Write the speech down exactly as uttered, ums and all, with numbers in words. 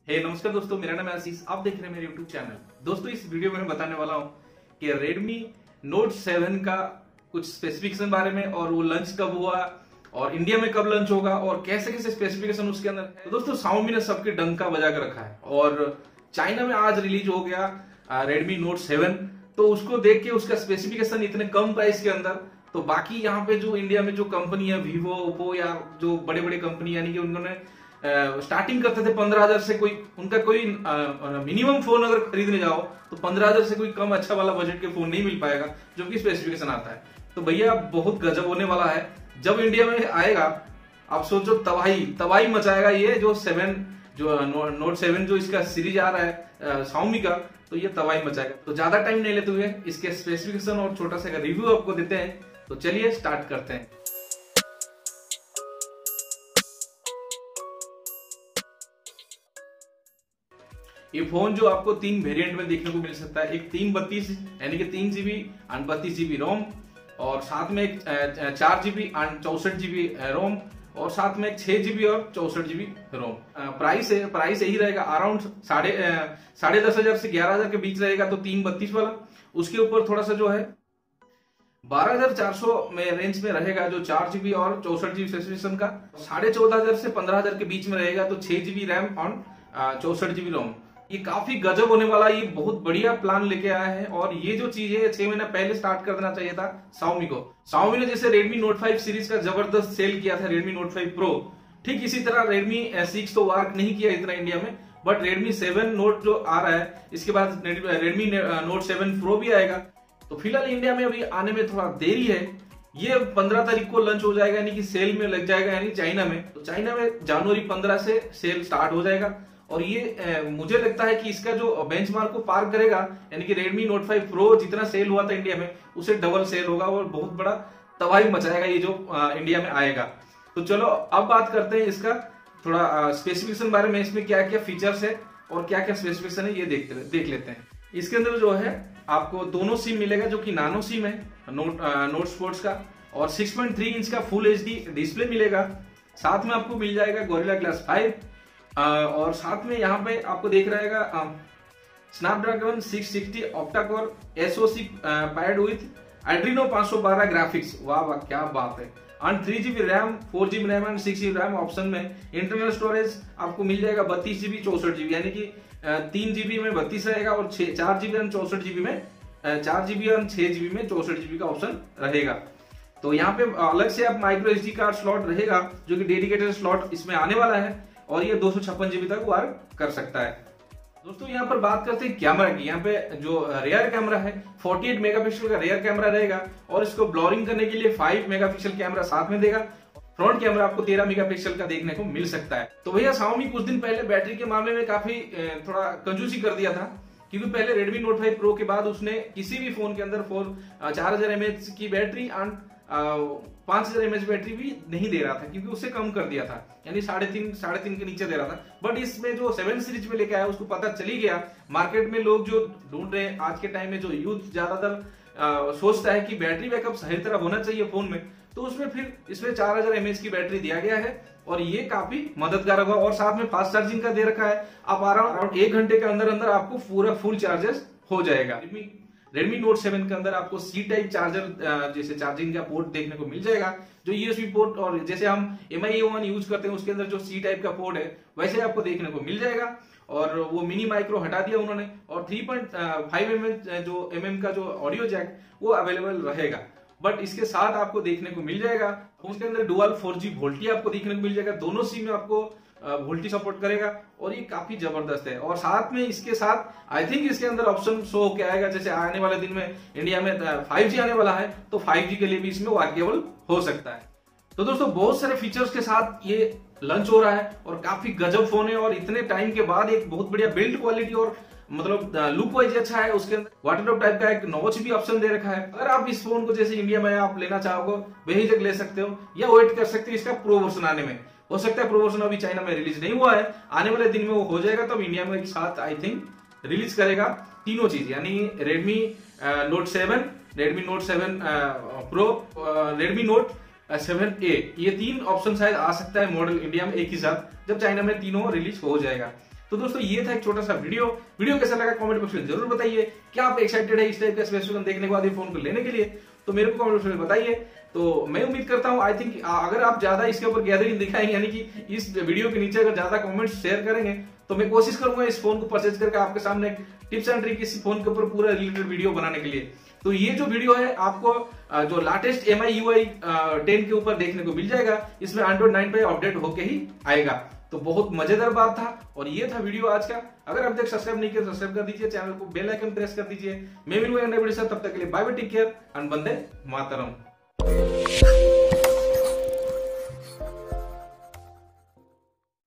हे नमस्कार दोस्तों, मेरा नाम है आशीष। आप देख रहे हैं मेरे यूट्यूब चैनल। दोस्तों इस वीडियो में मैं बताने वाला हूं कि Redmi Note सेवन का कुछ स्पेसिफिकेशन बारे में, और वो लॉन्च कब हुआ और इंडिया में कब लॉन्च होगा और कैसे कैसे स्पेसिफिकेशन उसके अंदर है। तो दोस्तों Xiaomi ने सबके डंका बजा कर रखा है और चाइना में आज रिलीज हो गया Redmi Note सेवन। तो उसको देख के उसका स्पेसिफिकेशन इतने कम प्राइस के अंदर, तो बाकी यहाँ पे जो इंडिया में जो कंपनी है Vivo, Oppo या जो बड़े बड़े कंपनी, यानी कि उन्होंने स्टार्टिंग करते थे पंद्रह हजार से, कोई उनका कोई मिनिमम फोन अगर खरीदने जाओ तो पंद्रह हजार से कोई कम अच्छा वाला बजट के फोन नहीं मिल पाएगा जो कि स्पेसिफिकेशन आता है। तो भैया बहुत गजब होने वाला है जब इंडिया में आएगा। आप सोचो तबाही तबाही मचाएगा ये जो सेवन जो नो, नोट सेवन जो इसका सीरीज आ रहा है Xiaomi का, तो ये तबाही मचाएगा। तो ज्यादा टाइम नहीं लेते हुए इसके स्पेसिफिकेशन और छोटा सा रिव्यू आपको देते हैं। तो चलिए स्टार्ट करते हैं। ये फोन जो आपको तीन वेरिएंट में देखने को मिल सकता है, एक तीन बत्तीस यानी कि तीन जीबी एंड बत्तीस जीबी रोम, और साथ में एक चार जीबी एंड चौसठ जीबी रोम, और साथ में एक छह जीबी और चौसठ जीबी रोम। प्राइस है प्राइस यही रहेगा अराउंड साढ़े साढ़े दस हजार से ग्यारह हजार के बीच रहेगा। तो तीन बत्तीस वाला उसके ऊपर थोड़ा सा जो है बारह हजार चार सौ में रेंज में रहेगा जो चार जीबी और चौसठ जीबी स्पेसिफिकेशन का। साढ़े चौदह हजार से पंद्रह हजार के बीच में रहेगा तो छह जीबी रैम और चौसठ जीबी रोम। ये काफी गजब होने वाला, ये बहुत बढ़िया प्लान लेके आया है। और ये जो चीज है छह महीना पहले स्टार्ट कर देना चाहिए था Xiaomi को। Xiaomi ने जैसे Redmi Note फाइव सीरीज का जबरदस्त सेल किया था Redmi Note फाइव Pro, ठीक इसी तरह Redmi सिक्स तो वर्क नहीं किया इतना इंडिया में, बट Redmi सेवन Note जो आ रहा है इसके बाद Redmi Note सेवन Pro भी आएगा। तो फिलहाल इंडिया में अभी आने में थोड़ा देरी है। ये पंद्रह तारीख को लॉन्च हो जाएगा, यानी कि सेल में लग जाएगा, यानी चाइना में। तो चाइना में जनवरी पंद्रह से सेल स्टार्ट हो जाएगा। और ये ए, मुझे लगता है कि इसका जो बेंचमार्क को पार करेगा, यानी कि Redmi Note फाइव Pro जितना सेल हुआ था इंडिया में उसे डबल सेल होगा और बहुत बड़ा तबाही मचाएगा ये जो आ, इंडिया में आएगा। तो चलो अब बात करते हैं इसका थोड़ा स्पेसिफिकेशन बारे में, इसमें क्या क्या फीचर्स है और क्या क्या स्पेसिफिकेशन है ये देखते देख लेते हैं। इसके अंदर जो है आपको दोनों सिम मिलेगा जो कि नानो सिम है नोट नोट स्पोर्ट्स का, और सिक्स पॉइंट थ्री इंच का फुल एच डी डिस्प्ले मिलेगा। साथ में आपको मिल जाएगा गोरिल्ला ग्लास फाइव, और साथ में यहाँ पे आपको देख रहेगा Snapdragon six sixty octa core SoC paired with Adreno five twelve graphics. वाह वाह क्या बात है। And three GB RAM, four GB RAM and six GB RAM option में। इंटरनल स्टोरेज आपको मिल जाएगा बत्तीस जीबी चौसठ जीबी, यानी कि तीन जीबी में बत्तीस रहेगा और चार जीबी एंड चौसठ जीबी में चार जीबी एंड छह जीबी में चौसठ जीबी का ऑप्शन रहेगा। तो यहाँ पे अलग से आप माइक्रो एसडी कार्ड स्लॉट रहेगा जो कि डेडिकेटेड स्लॉट इसमें आने वाला है, और ये दो सौ छप्पन जीबी तक वर्क कर सकता है। दोस्तों यहाँ पर बात करते हैं कैमरा की। यहाँ पे जो रियर कैमरा है अड़तालीस मेगापिक्सल का रियर कैमरा रहेगा, और इसको ब्लॉरिंग करने के लिए पाँच मेगापिक्सल कैमरा साथ में देगा। फ्रंट कैमरा आपको तेरह मेगापिक्सल का देखने को मिल सकता है। तो भैया Xiaomi कुछ दिन पहले बैटरी के मामले में काफी थोड़ा कंजूसी कर दिया था, क्योंकि पहले Redmi Note फाइव Pro के बाद उसने किसी भी फोन के अंदर फोर चार हजार एमएच की बैटरी एंड पांच हजार एमएच बैटरी भी नहीं दे रहा था, क्योंकि उससे कम कर दिया था, यानी साढ़े तीन साढ़े तीन के नीचे दे रहा था। बट इसमें जो सेवन सीरीज में लेके आया उसको पता चली गया, मार्केट में लोग जो ढूंढ रहे हैं आज के टाइम में, जो यूथ ज्यादातर सोचता है कि बैटरी बैकअप सही तरह होना चाहिए फोन में, तो उसमें फिर इसमें चार हजार एमएच की बैटरी दिया गया है, और ये काफी मददगार होगा। और साथ में फास्ट चार्जिंग का दे रखा है, आप अराउंड एक घंटे के अंदर अंदर आपको पूरा फुल चार्जेस हो जाएगा। Redmi Note सेवन के अंदर आपको सी टाइप चार्जर जैसे चार्जिंग का पोर्ट देखने को मिल जाएगा, जो यूएसबी पोर्ट और जैसे हम एम आई वन यूज करते हैं उसके अंदर जो सी टाइप का पोर्ट है वैसे आपको देखने को मिल जाएगा। और वो मिनी माइक्रो हटा दिया उन्होंने, और three point five M M जो एम एम का जो ऑडियो जैक वो अवेलेबल रहेगा। बट इसके साथ आपको देखने को मिल जाएगा उसके अंदर डुअल फोर जी वोल्टी आपको देखने को मिल जाएगा। दोनों सिम में आपको वोल्टी सपोर्ट करेगा, और ये काफी जबरदस्त है। और साथ में इसके साथ आई थिंक इसके अंदर ऑप्शन शो होकर आएगा, जैसे आने वाले दिन में इंडिया में फाइव जी आने वाला है तो फाइव जी के लिए भी इसमें वर्केबल हो सकता है। तो दोस्तों बहुत सारे फीचर्स के साथ ये लॉन्च हो रहा है, और काफी गजब फोन है, और इतने टाइम के बाद एक बहुत बढ़िया बिल्ड क्वालिटी और मतलब लुक वाइज अच्छा है। उसके अंदर वाटर ड्रॉप टाइप का एक नॉच भी ऑप्शन दे रखा है। अगर आप इस फोन को जैसे इंडिया में आप लेना चाहोगे बेहिचक ले सकते हो, या वेट कर सकते हो इसका प्रो वर्जन आने में। हो सकता है प्रो वर्जन अभी चाइना में रिलीज नहीं हुआ है, आने वाले दिन में वो हो जाएगा, तब इंडिया में एक साथ आई थिंक रिलीज करेगा तीनों चीज, यानी Redmi Note seven, Redmi Note seven Pro, Redmi Note seven A, ये तीन ऑप्शन शायद आ सकता है मॉडल इंडिया में एक ही साथ, जब चाइना में तीनों रिलीज हो जाएगा। तो दोस्तों ये था एक छोटा सा वीडियो वीडियो कैसा लगा कमेंट बॉक्स में जरूर बताइए। क्या आप एक्साइटेड है इस टाइप का स्पेसिफिकेशन देखने के बाद ये फोन को लेने के लिए? तो मेरे को कमेंट बॉक्स में बताइए। तो मैं उम्मीद करता हूं आई थिंक अगर आप ज्यादा इसके ऊपर गैदरिंग दिखाएंगे, यानी कि इस वीडियो के नीचे अगर ज्यादा कमेंट्स शेयर करेंगे, तो मैं कोशिश करूंगा इस फोन को परचेज करके आपके सामने टिप्स एंड ट्रिक इस फोन के ऊपर पूरा रिलेटेड वीडियो बनाने के लिए। तो ये जो वीडियो है आपको जो latest M I U I ten के ऊपर देखने को मिल जाएगा। इसमें एंड्रॉइड नाइन पे अपडेट होके ही आएगा। तो बहुत मजेदार बात था और ये था वीडियो आज का। अगर अब तक सब्सक्राइब नहीं किया तो सब्सक्राइब कर दीजिए, चैनल को बेल आइकन प्रेस कर दीजिए। मैं मिलूंगा नए वीडियो से, तब तक के लिए bye bye, take care and वंदे मातरम।